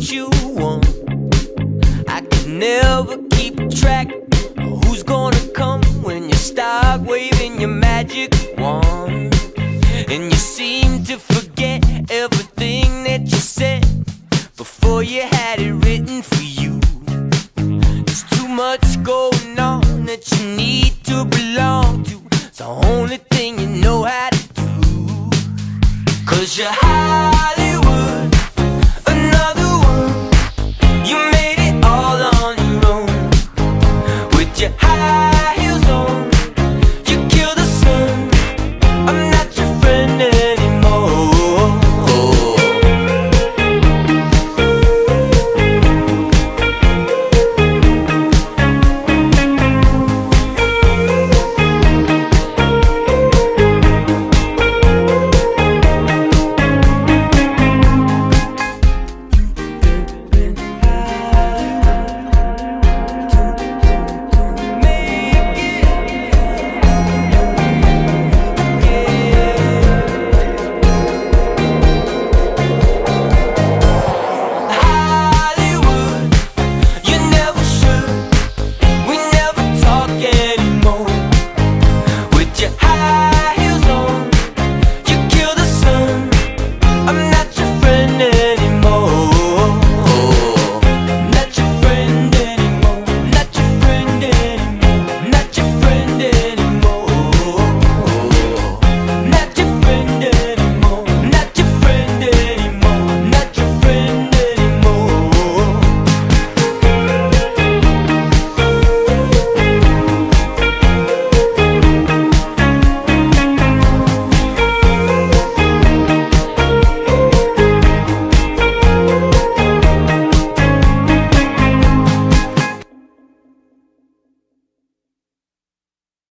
what you want. I can never keep track of who's gonna come when you start waving your magic wand. And you seem to forget everything that you said before you had it written for you. There's too much going on that you need to belong to. It's the only thing you know how to do. 'Cause you're high